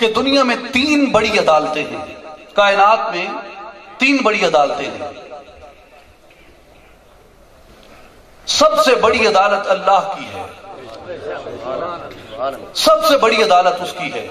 کہ دنیا میں 3 بڑی عدالتیں ہیں، کائنات میں 3 بڑی عدالتیں ہیں. سب سے بڑی عدالت اللہ کی ہے، سب سے بڑی عدالت اس کی ہے.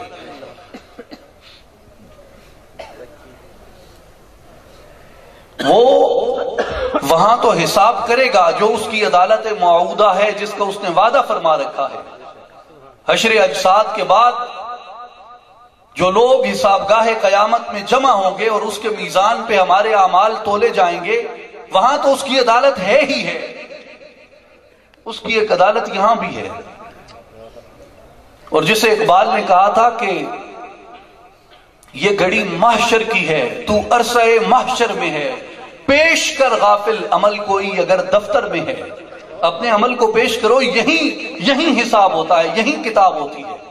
وہ وہاں تو حساب کرے گا جو اس کی عدالت موعودہ ہے، جس کا اس نے وعدہ فرما رکھا ہے. حشر اجساد کے بعد جو لوگ حساب گاہ قیامت میں جمع ہوں گے اور اس کے میزان پہ ہمارے اعمال تولے جائیں گے، وہاں تو اس کی عدالت ہے ہی ہے. اس کی ایک عدالت یہاں بھی ہے. اور جسے اقبال نے کہا تھا کہ یہ گھڑی محشر کی ہے، تو عرصہ محشر میں ہے، پیش کر غافل عمل کوئی اگر دفتر میں ہے. اپنے عمل کو پیش کرو، یہیں حساب ہوتا ہے، یہیں کتاب ہوتی ہے،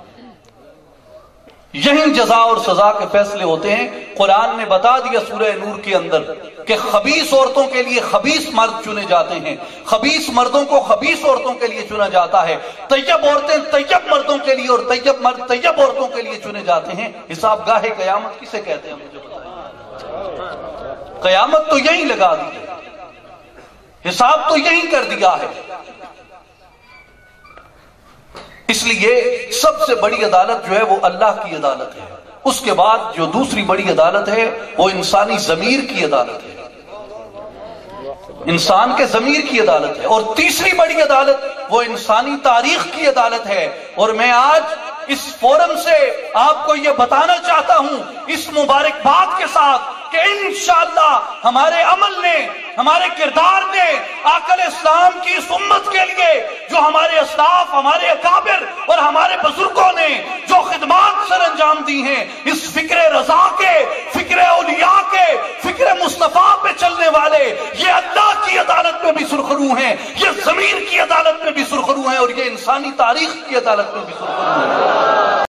یہیں جزا اور سزا کے فیصلے ہوتے ہیں. قرآن نے بتا دیا سورہ نور کے اندر کہ خبیث عورتوں کے لیے خبیث مرد چنے جاتے ہیں، خبیث مردوں کو خبیث عورتوں کے لیے چنا جاتا ہے، طیب عورتیں طیب مردوں کے لیے اور طیب مرد طیب عورتوں کے لیے چنے جاتے ہیں. حساب گاہ قیامت کسے کہتے ہیں مجھے بتائیں؟ قیامت تو یہیں لگا دی ہے، حساب تو یہیں کر دیا ہے. اس لیے سب سے بڑی عدالت جو ہے وہ اللہ کی عدالت ہے. اس کے بعد جو دوسری بڑی عدالت ہے وہ انسانی ضمیر کی عدالت ہے، انسان کے ضمیر کی عدالت ہے. اور تیسری بڑی عدالت وہ انسانی تاریخ کی عدالت ہے. اور میں آج اس فورم سے آپ کو یہ بتانا چاہتا ہوں اس مبارکباد کے ساتھ کہ انشاءاللہ ہمارے عمل نے، ہمارے کردار نے آقا اسلام کی اس امت کے لیے جو ہمارے اسلاف، ہمارے اکابر اور ہمارے بزرگوں نے جو خدمات سر انجام دی ہیں، اس فکر رضا کے، فکر اولیاء کے، فکر مصطفیٰ پہ چلنے والے، یہ اللہ کی عدالت میں بھی سرخرو ہیں، یہ ضمیر کی عدالت میں بھی سرخرو ہیں، اور یہ انسانی تاریخ کی عدالت میں بھی سرخرو ہیں.